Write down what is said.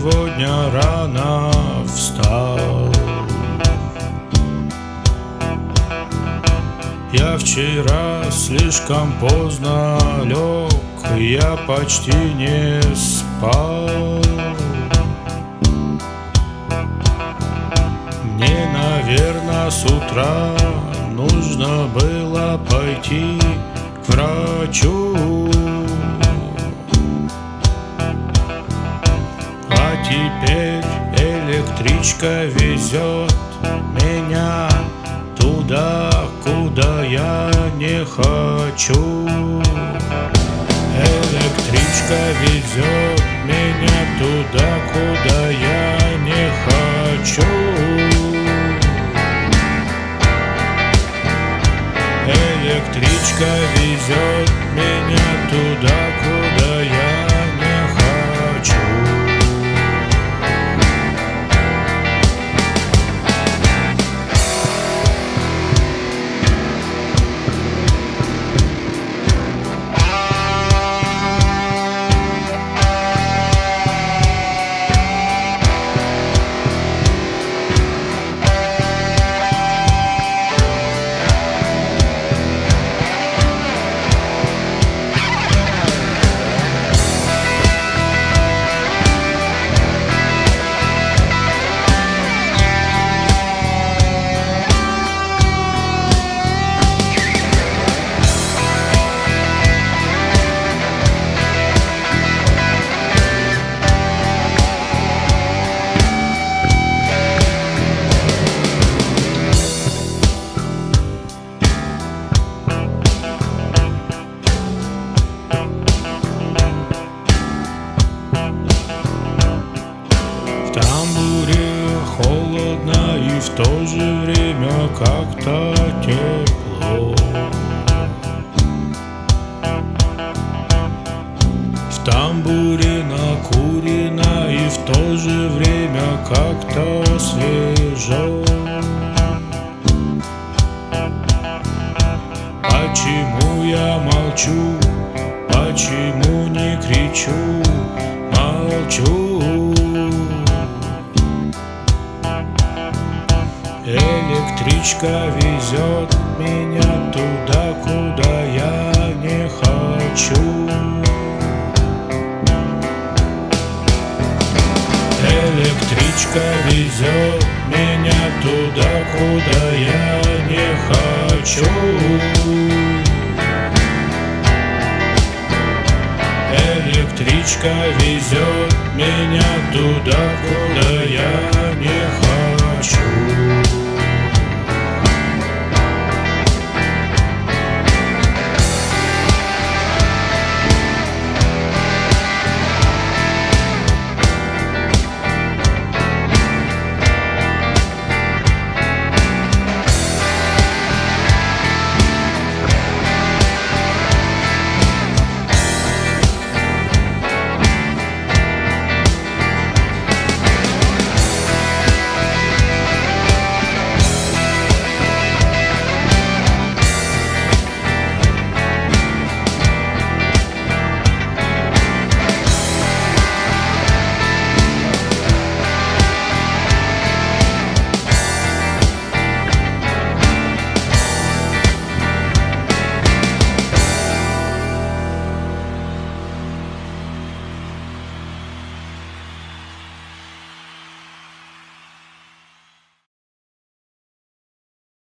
сегодня рано встал. Я вчера слишком поздно лег, я почти не спал. Мне, наверное, с утра нужно было пойти к врачу. А теперь электричка везет меня туда, куда я не хочу. Электричка везет меня туда, куда я не хочу. Электричка везет меня туда, куда я не хочу. В тамбуре холодно и в то же время как-то тепло. В тамбуре накурено и в то же время как-то свежо. Почему я молчу? Почему не кричу? Молчу. Электричка везет меня туда, куда я не хочу. Электричка везет меня туда, куда я не хочу. Электричка везет меня туда, куда я